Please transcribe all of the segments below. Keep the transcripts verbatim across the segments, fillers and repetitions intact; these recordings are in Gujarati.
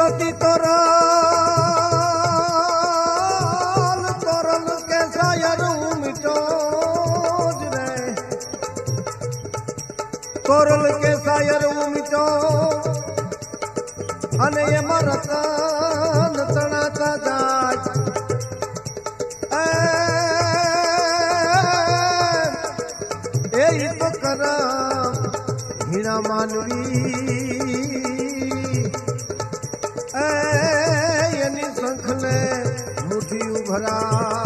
सती तोरल तोरल के शायर मिटो रे तोरल के शायर मिटो अने ये मरतन तणाता जाय ए ए तो करा हीरा मानवी એની શંખને મુઠી ઉભરા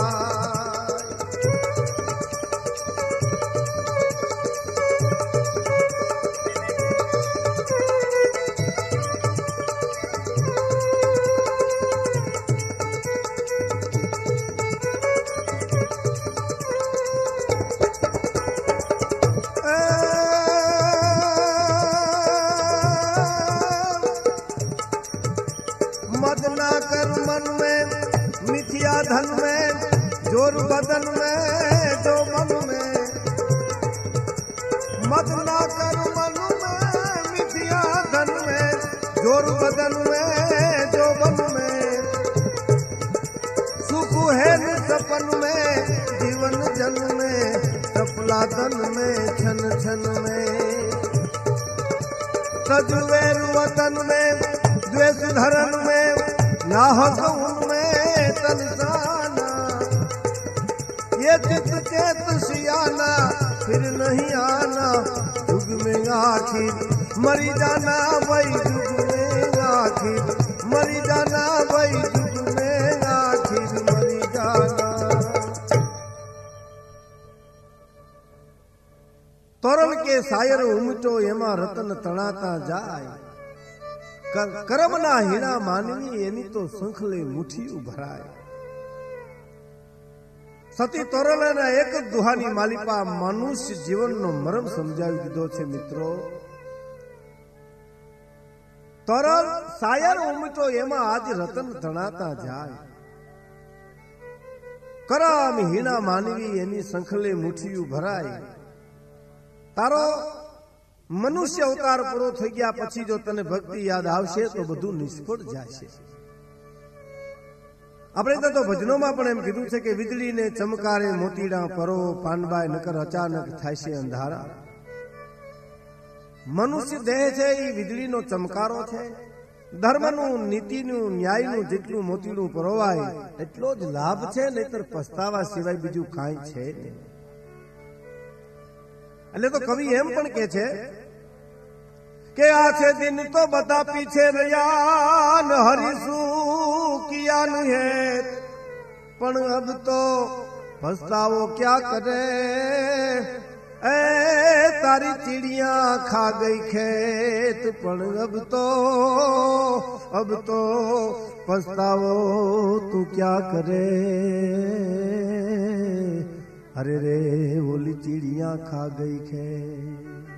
मत ना कर मन में मिथिया धन में जोर बदन में जो मन में मत ना कर मन में मिथिया धन में जोर बदन में जो मन में सुख है सपन में जीवन जन में सपला तन में छन छन में सजुवेर वतन में द्वेष धरन में नाहक उनमें तनसाना ये चित चेत सियाना फिर नहीं आना युग में आखिर मरी जाना वही युग में आखिर मरी जाना वही युग में आखिर मरी जाना तोरण के शायर उमटो एमा रतन तणाता जाय करमना हीरा मानवी एनी तो शंखले मुठी उभराय सती तोरलना एक दुहानी मालिपा मनुष्य जीवनનો મરમ સમજાવી દીધો છે મિત્રો તોરલ શાયર ઉમટો એમાં આજ રતન ધણાતા જાય કરમ હીરા માનવી એની શંખલે મુઠી ઉભરાય તારો મનુષ્ય અવતાર પૂરો થઈ ગયા પછી જો તને ભક્તિ યાદ આવશે તો બધું નિષ્ફળ જશે આપણે તો ભજનોમાં પણ એમ કીધું છે કે વીજળીને ચમકારે મોતીડા પરો પાનબાઈ નકર અચાનક થાય છે અંધારા મનુષ્ય દેહ છે એ વીજળીનો ચમકારો છે ધર્મનું નીતિનું ન્યાયનું જેટલું મોતીડું પરોવાય એટલો જ લાભ છે નહીતર પસ્તાવા સિવાય બીજું કાંઈ છે નહીં એટલે તો કવિ એમ પણ કે છે કે આછે દિન તો બતા પીછે રહ્યા ન હરીશું કિયા હે પણ અબ તો પસ્તાવો ક્યા કરે એ તારી ચીડિયા ખા ગઈ ખેત પણ અબ તો અબ તો પસ્તાવો તું ક્યા કરે અરે રે ઓલી ચીડિયા ખા ગઈ ખેત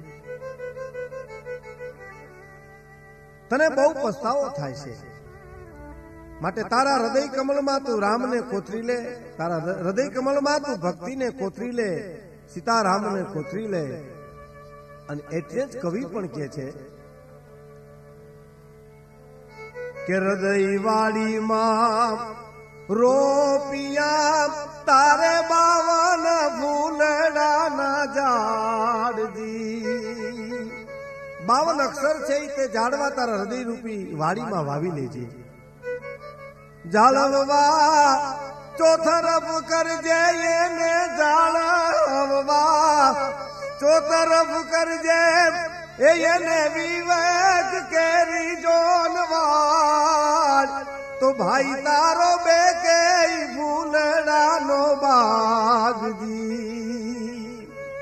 તને બહુ પસ્તાવો થાય છે માટે તારા હૃદય કમળમાં તું રામને કોતરી લે તારા હૃદય કમળમાં તું ભક્તિને કોતરી લે સીતારામને કોતરી લે અને એટલે જ કવિ પણ કહે છે કે હૃદય વાડીમાં રોપિયા તારે બાવન ફૂલડાના ઝાડજી બાવન અક્ષર છે તે ઝાડવા તારા હૃદય રૂપી વાડીમાં વાવી લેજે જાળવવા ચોથરફ કરજે એને જાળવવા ચોથરફ કરજે એને વિવેક કેરી જોનવાર તો ભાઈ તારો બે કે ફૂલડાનો બાગજી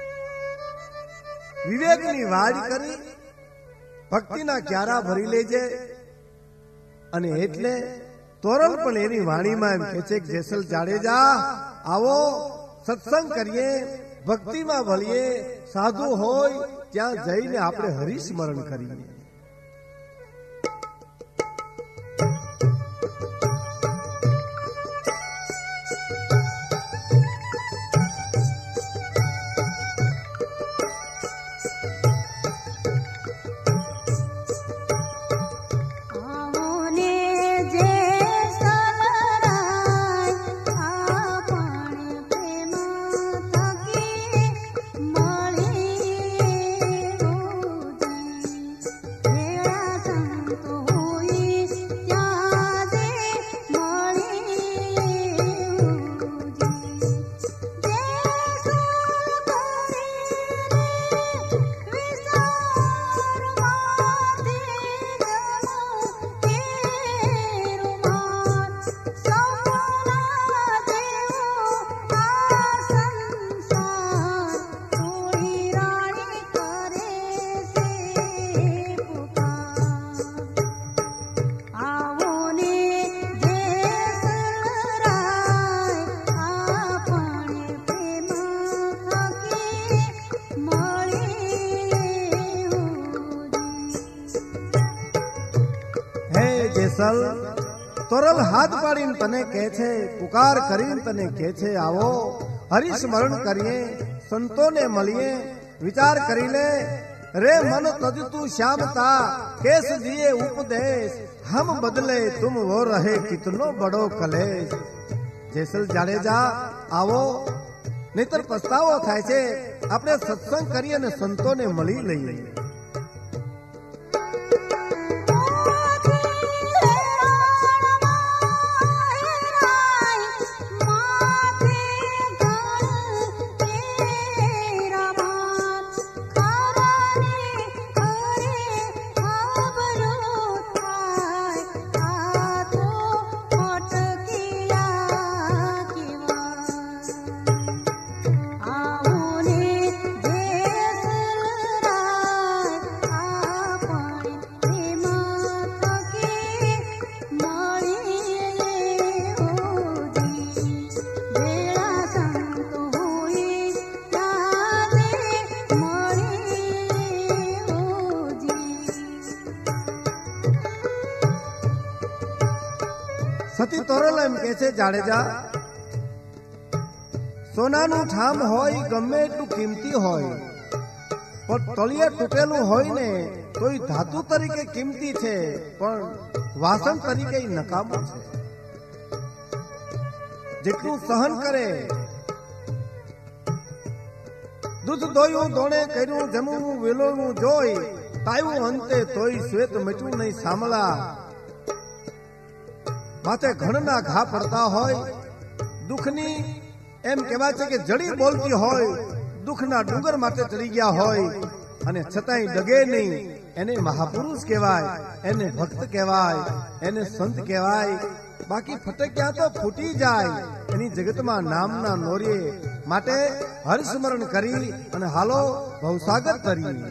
વિવેકની વાડી કરી ભક્તિના ક્યારા ભરી લેજે અને એટલે તોરલ પણ એની વાણીમાં એમ કહે છે કે જેસલ જાડેજા આવો સત્સંગ કરીએ ભક્તિમાં ભળીએ સાધુ હોય ત્યાં જઈને આપણે હરિસ્મરણ કરીએ ને જેસલ તોરલ હાથ પાડીને તને કહે છે, પુકાર કરીને તને કહે છે, આવો હરિસ્મરણ કરીએ, સંતોને મળીએ, વિચાર કરી લે રે મન તજ તું શ્યામતા કેસ દિए ઉપદેશ હમ બદલે તુમ વો રહે કિતનો બડો કલેશ। જેસલ જાડેજા આવો, નહીતર પસ્તાવો થાય છે, આપણે સત્સંગ કરીએ અને સંતોને મળી લઈએ। સતી તોરલ એમ કે છે, જાડેજા સોનાનું ઠામ હોય ગમે એટલું કિંમતી હોય, પણ તળિયે તૂટેલું હોય ને તો ધાતુ તરીકે કિંમતી છે, પણ વાસણ તરીકે નકામું છે। જેટલું સહન કરે, દૂધ દોયું દોણે કર્યું જમવું વેલોવું જોઈ, તાયું અંતે તોય શ્વેત મચ્યું નહીં સામલા। માથે ઘણના ઘા પડતા હોય, દુઃખની એમ કહેવાય છે કે જડી બોલતી હોય, દુઃખના ડુંગર માટે ચડી ગયા હોય અને છતાંય ડગે નહીં, એને મહાપુરુષ કહેવાય, એને ભક્ત કહેવાય, એને સંત કહેવાય। બાકી ફટક્યા તો ફૂટી જાય, એની જગતમાં નામના નોરીએ માટે હરિસ્મરણ કરી અને હાલો ભવસાગર તરી।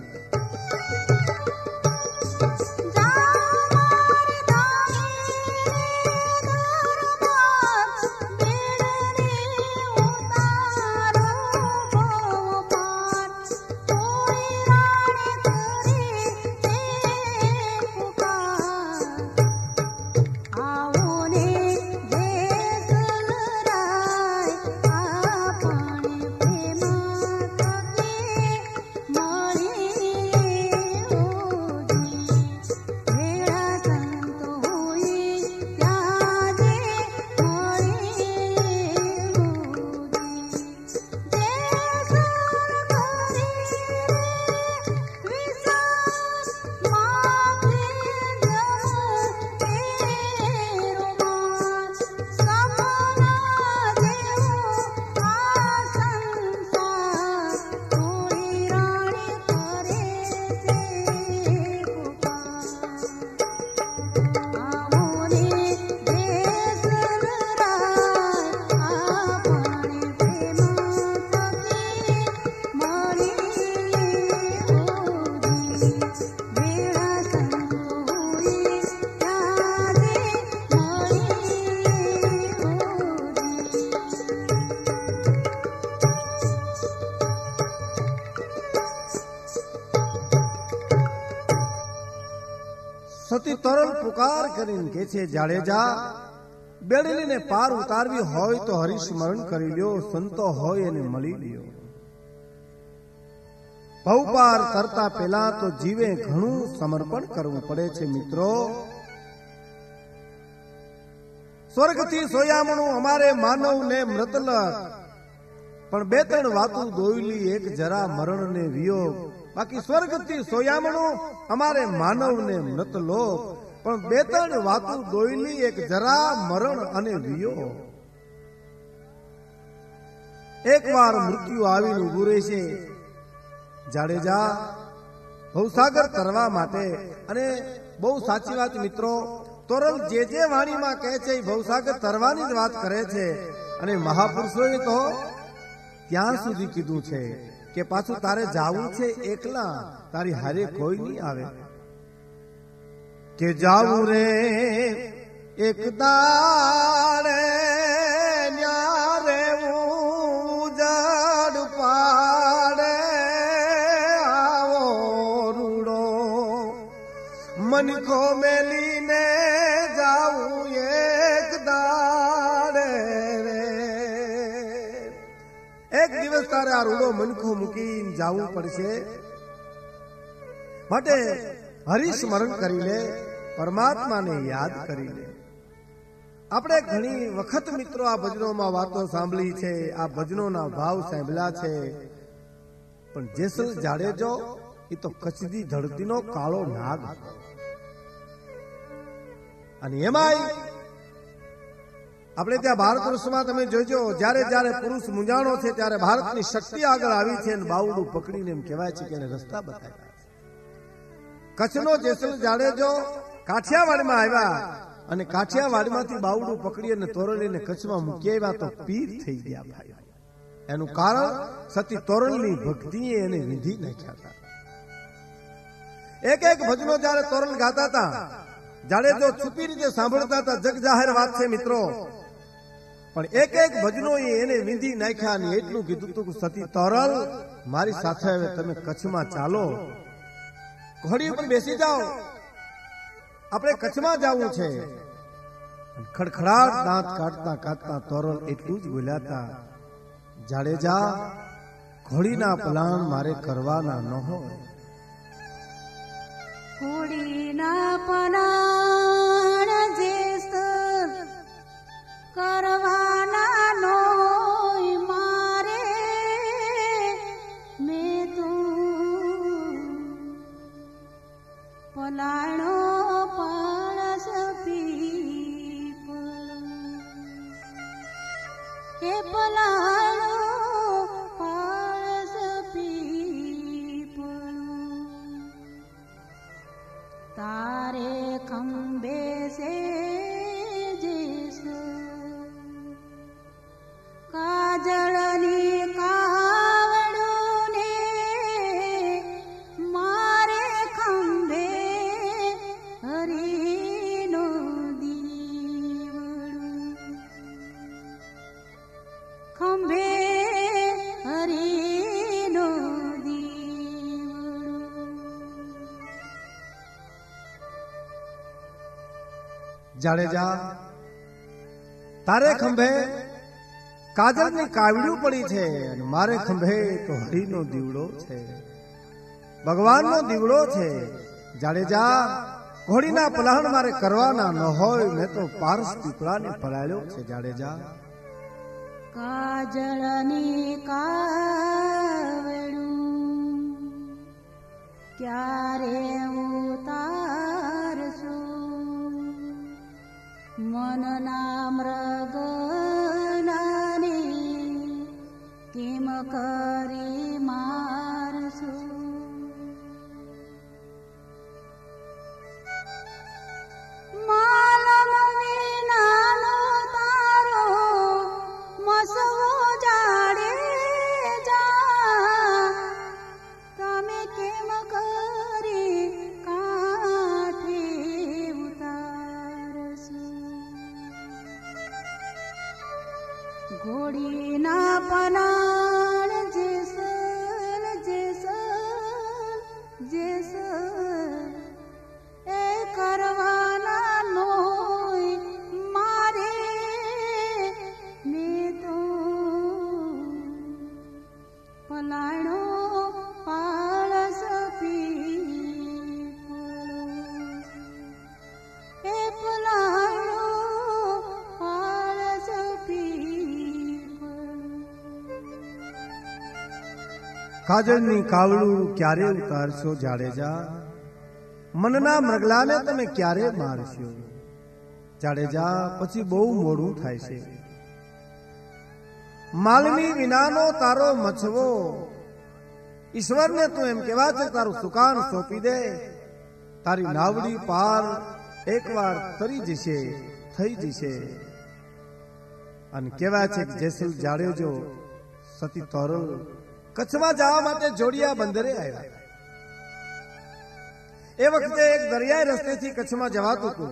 સતી તરલ પુકાર કરીને કે છે, જાડેજા બેડલીને પાર ઉતારવી હોય તો હરિસ્મરણ કરી લ્યો, સંતો હોય એને મળી લ્યો। ભવપાર કરતા પહેલા તો જીવે ઘણું સમર્પણ કરવું પડે છે। મિત્રો, સ્વર્ગથી સોયામણું અમારે માનવને મૃતલક, પણ બે ત્રણ વાતું દોયલી એક જરા મરણને વિયોગ। બાકી સ્વર્ગથી સોયામણું અમારે માનવને મૃતલોક, પણ બે ત્રણ વાતું દોયલી એક જરા મરણ અને વિયોગ। એક વાર મૃત્યુ આવીને ઉભું રહેશે જાડેજા ભવસાગર તરવા માટે। અને બહુ સાચી વાત મિત્રો, તોરલ જે જે વાણીમાં કહે છે એ ભવસાગર તરવાની જ વાત કરે છે। અને મહાપુરુષોએ તો ત્યાં સુધી કીધું છે કે પાછું તારે જાવું છે એકલા, તારી હારે કોઈ નહીં આવે। કે જાવું રે એક દાડે ન્યારે ઉજડ પાડે, આવો રૂડો મનખો મેલીને જા માથાના રૂડો મનખો મૂકીને જવું પડશે. માટે હરિસ્મરણ કરી લે, પરમાત્માને યાદ કરી લે. આપણે ઘણી વખત મિત્રો આ ભજનોમાં વાતો સાંભળી છે, આ ભજનોના ભાવ સાંભળ્યા છે, પણ જેસલ જાડેજો એ તો કચ્છની ધરતીનો કાળો નાગ હતો. અને એમાંય આપણે ત્યાં ભારત વર્ષમાં તમે જોજો, જ્યારે જ્યારે પુરુષ મુંજાણો છે ત્યારે ભારતની શક્તિ આગળ આવી છે અને બાવડું પકડીને એમ કહેવાય છે કે એને રસ્તા બતાવ્યા. કચ્છનો જેસલ જાડેજો કાઠિયાવાડમાં આવ્યા અને કાઠિયાવાડમાંથી બાવડું પકડી અને તોરલીને કચ્છમાં મૂકી આવ્યા તો પીર થઈ ગયા ભાઈ. એનું કારણ સતી તોરલની ભક્તિએ એને વિંધી નાખ્યા હતા. એક એક ભજનો જ્યારે તોરલ ગાતા હતા, જાડેજો છુપી રીતે સાંભળતા હતા. જગ જાહેર વાત છે મિત્રો, પણ એક એક ભજનો એને વિંધી નાખ્યા અને એટલું કીધું હતું કે સતી તોરલ મારી સાથે હવે તમે કચ્છમાં ચાલો, ઘોડી ઉપર બેસી જાઓ, આપણે કચ્છમાં જવું છે. ખડખડાટ દાંત કાઢતા કાઢતા તોરલ એટલું જ બોલ્યા હતા, જાડેજા ઘોડીના પલાણ મારે કરવાના ન હોય. ઘોડીના પલાણ જેસલ કરવાના નોય મારે, મેં તું પલાણો પાળસ પીપળ, એ પલાણો પાળસ પીપળ, તારે ખંભે સે જેસલ કાજળની કાવડું ને મારે ખંભે હરીનો દીવડું, ખંભે હરીનો દીવડું. જાડેજા તારે ખંભે કાજળની કાવડ્યું પડી છે અને મારે ખંભે તો હરિનો દીવડો છે, ભગવાનનો દીવડો છે. જાડેજા ઘોડીના પલાણ મારે કરવાના ન હોય, મેં તો પારસ પીપળાને પલાળ્યો છે. જાડેજા કાજળની કાવડું ક્યારે ઉતારશો, મનના મૃગનાને કેમ કરી મારશો. માલમ વિનાનો તારો મસવો જાડેજા, તમે કેમ કરી કાઠે ઉતારશો. ઘોડીના પલાણ જેસલ જેસલ જેસલ એ કરવાના નોય મારે, મેં તો પલાણો પાળસ પીપળ, એ પલાણો પાળસ પીપળ. કાજળની કાવડું ક્યારે ઉતારશો જાડેજા, મનના મૃગલાને તમે ક્યારે મારશો. જાડેજા પછી બહુ મોડું થાય છે. માલની વિનાનો તારો મછવો, ઈશ્વરને તું એમ કહેવા છે તારું સુકાન સોંપી દે, તારી નાવડી પાર એકવાર તરી જશે, થઈ જશે. અને કહેવાય છે કે જેસલ જાડેજો સતી તોરલ કચ્છમાં જવા માટે જોડિયા બંદરે આવ્યા. એ વખતે એક દરિયાઈ રસ્તેથી કચ્છમાં જવાતું હતું.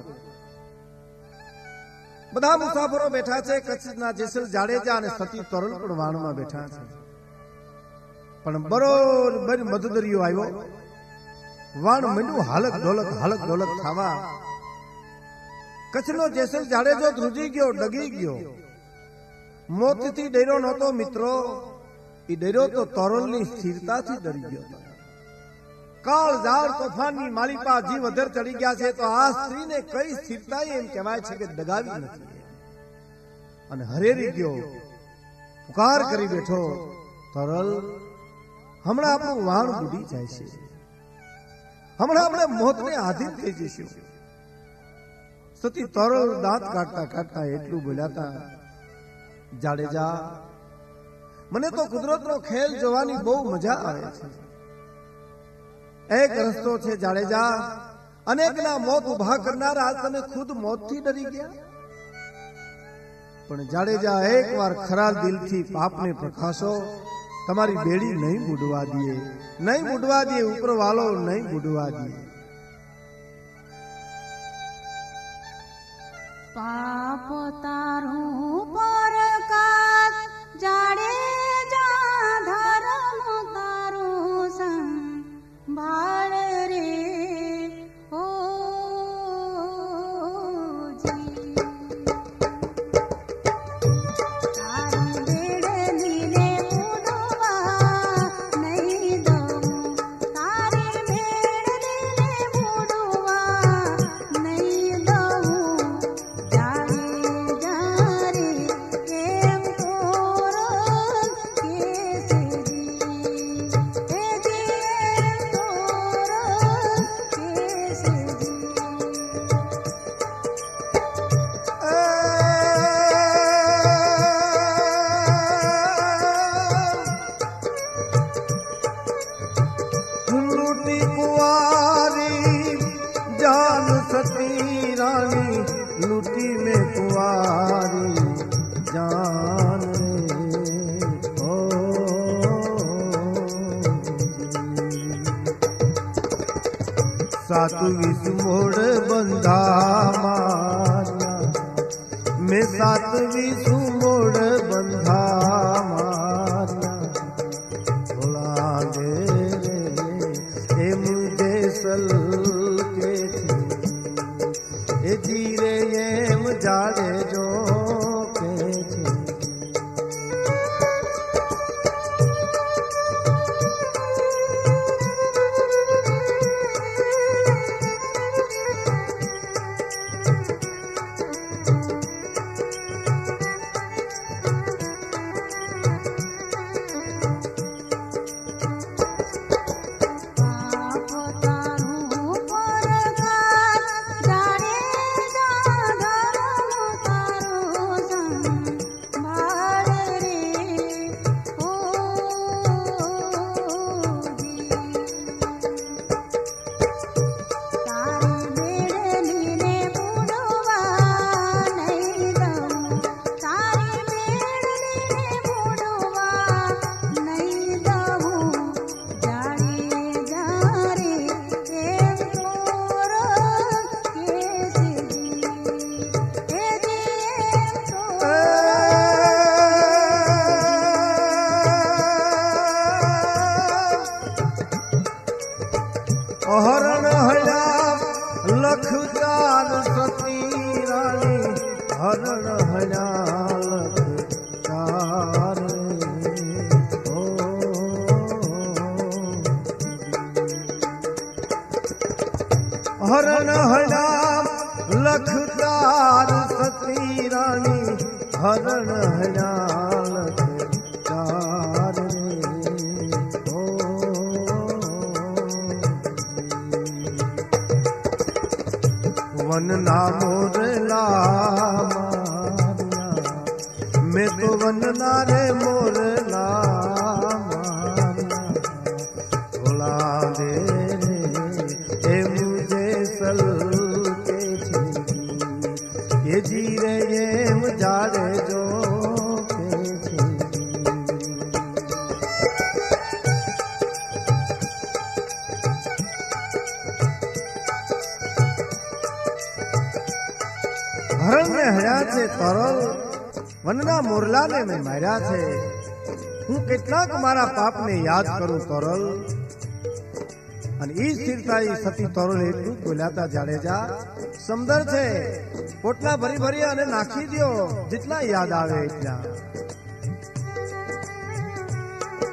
બધા મુસાફરો બેઠા છે, કચ્છના જેસલ જાડેજા અને સતી તોરલ પણ વાણમાં બેઠા છે. પણ બરોબર મધદરિયો આવ્યો, વાણ મંડ્યું હાલત ડોલક હાલત ડોલક થવા. કચ્છનો જેસલ જાડેજો ધ્રુજી ગયો, ડગી ગયો. મોતથી ડર્યો નહોતો મિત્રો, એ ડર્યો તો તોરલની સ્થિરતાથી ડરી ગયો હતો. કાળ ઝાડ તોફાનની માલિપા જીવ અધર ચડી ગયા છે તો આ સ્ત્રીને કઈ સ્થિરતા એમ કહેવાય છે કે દગાવી નથી. અને હરેરી ગયો, પુકાર કરી બેઠો, તોરલ હમણાં આપણું વાણ બુડી જાય છે, હમણાં આપણે મોતને આધીન થઈ જઈશું. સતી તોરલ દાંત કાઢતા કાઢતા એટલું બોલ્યા, જાડેજા મને તો કુદરતનો ખેલ જોવાની બહુ મજા આવે છે. એક રસ્તો છે જાડેજા, અનેકના મોત ઉભા કરનાર આજ તમે ખુદ મોતથી ડરી ગયા. પણ જાડેજા એકવાર ખરા દિલથી પાપને પ્રકાશો, તમારી બેડી નહીં બુડવા દે, નહીં બુડવા દે, ઉપરવાળો નહીં બુડવા દે. પાપ તારું પરકાત જાડેજા, ધર્મ તારું સંભાળ રે ઓ જી. તારી બેડલીને બુડવા નહીં દઉં, તારી બેડલીને બુડવા નહીં દઉં. सती रानी लूटी में कुंवारी जान रे ओ सातवीस मोड़ बंधा मारिया, मैं सातवीस मोड़ बंधा मारिया. भोला दे रे ए मुझे सल એ જીરે એમ જાડે જો કે છે. હરણ હળ્યા લખદાર સતી રાણી, હરણ હળ્યા લખદાર ઓ હરણ હળ્યા લખદાર સતી રાણી, હરણ હળ્યા લખદાર वन ना मोरला मारिया, मैं तो वन ना रे मोरला मारिया. भोला दे रे ए मुझे सल के छेगी, ये जीरे एम जाड़े जो के छेगी. હરણ ને હર્યા છે તોરલ, વનના મોરલાને મેં માર્યા છે. હું કેટલાક મારા પાપને યાદ કરું તોરલ. અને ઈ સ્થિરતા ઈ સતી તોરલ એટલું બોલ્યાતા, જાડેજા સમદર છે, પોટલા ભરી ભરી અને નાખી દો, જેટલા યાદ આવે એટલા.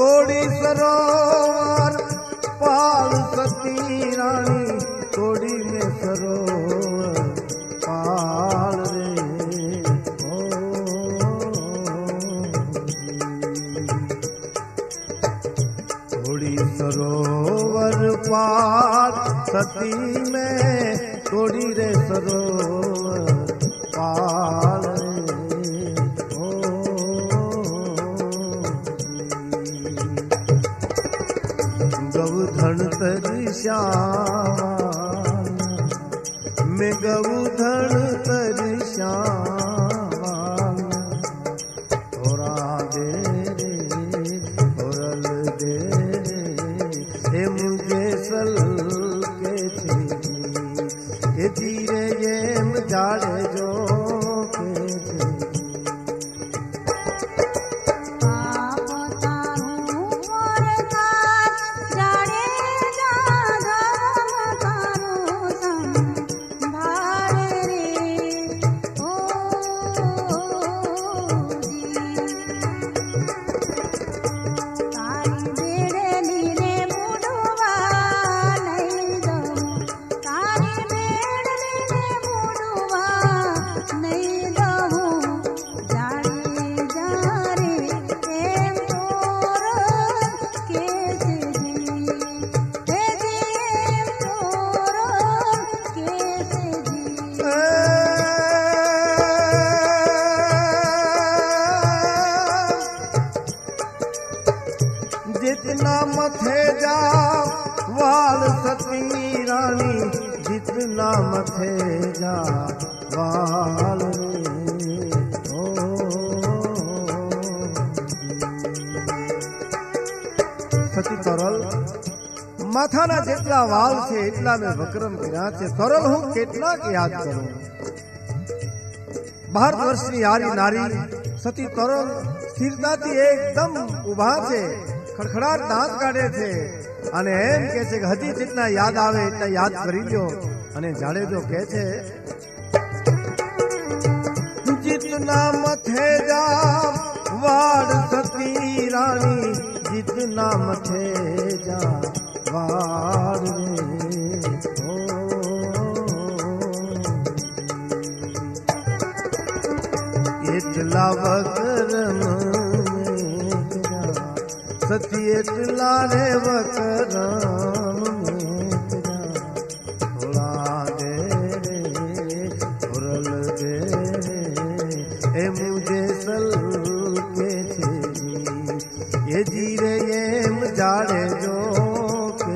तोड़ी सरोवर पाल सती रानी तोड़ी में सरोवर पाल रे ओ तोड़ी सरोवर पाल सती में तोड़ी रे सरोवर पाल तरी श्याम में गौधन तरी श्याम थोड़ा दे रे थोरल दे रे मुझे सल के थी ये धीरे ये जाड़े जो जितना मथे जा वाल सती रानी जितना मथे जा वाल ओ सती तरल माथाना जेटला वाल छे એટલા મે વક્રમ કર્યા છે સરળ હું કેટલા યાદ કરું ભારત વર્ષની યારી નારી સતી તરલ સ્થિરતાથી એકદમ ઊભા છે खड़खड़ाट दांत काढ़े थे अने एम कहे छे हजी जितना याद आवे इतना याद करी लो अने जाडेजो कहे छे जितना मथे जा वाड़ सती रानी जितना मथे जा वाड़ रे ओ इतला वक्रम सती इतला रे वकराम थोड़ा दे रे थोरल दे रे ए मुझे सल के थे ये जीरे ये जाड़े जो के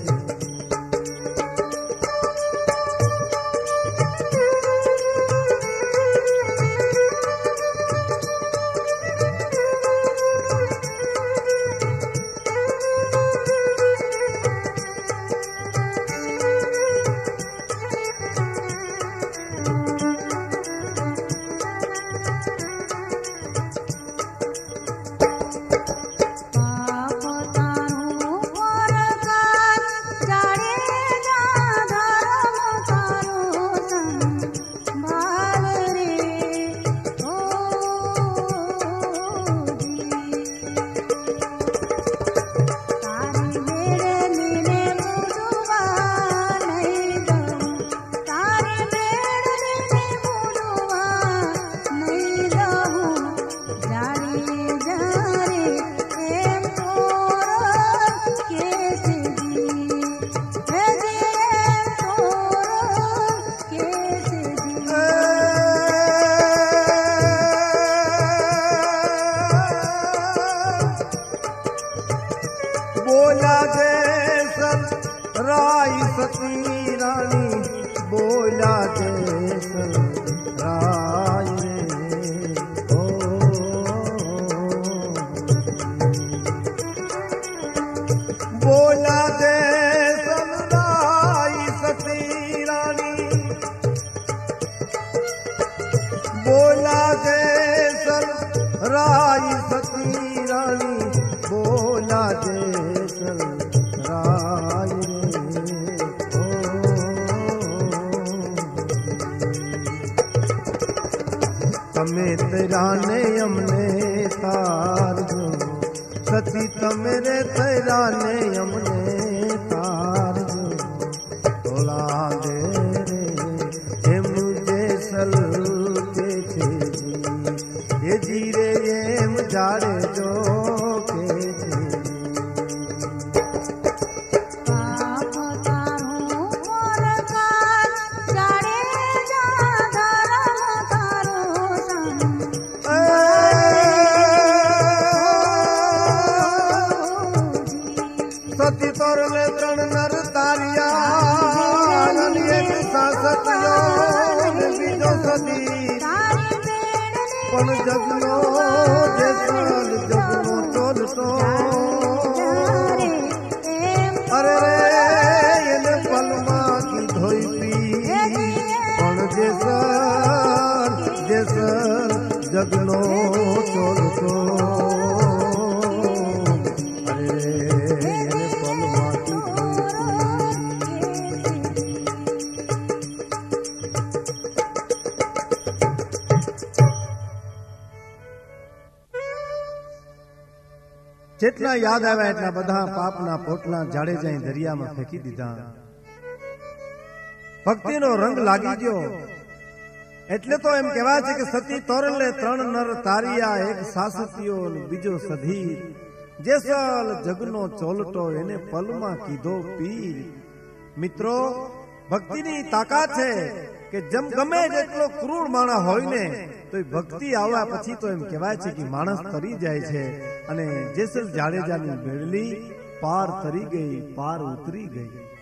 बोला जैसन राई सती रानी बोला जैसन राई रे ओ बोला जैसन राई सती रानी बोला जैसन राई सती रानी बोला जैसन राय रे ओ हमें तेरा ने हमने तार जो સતી તમે રે તૈરા ને અમને તારજો તોલા દે રે એમ જેસલ કે છે એ જીરે એમ જાડે જો કે છે સતી તોરલે ત્રણ નર તારિયા અને એક સાસતીઓ ને બીજો સતી પણ જગનો જેસલ જગનો ચોલતો અરે રે એને પલમાં કી ધોઈ પી પણ જેસલ જેસલ જગનો ચોલતો જેટલા યાદ આવ્યા એટલા બધા પાપના પોટલા જાડે જઈ દરિયામાં ફેંકી દીધા. ભક્તિનો રંગ લાગી ગયો એટલે તો એમ કહેવાય છે કે સતી તોરલે ત્રણ નર તારિયા એક સાસતીઓ બીજો સધી જેસલ જગનો ચોલટો એને પલમાં કીધો પીર. મિત્રો ભક્તિની તાકાત છે કે જેમ ગમે જેટલો ક્રૂર માણસ હોય ને તો ભક્તિ આવ્યા પછી તો એમ કહેવાય છે કે માણસ તરી જાય છે. અને જેસલ જાડેજાની બેડલી પાર તરી ગઈ, પાર ઉતરી ગઈ.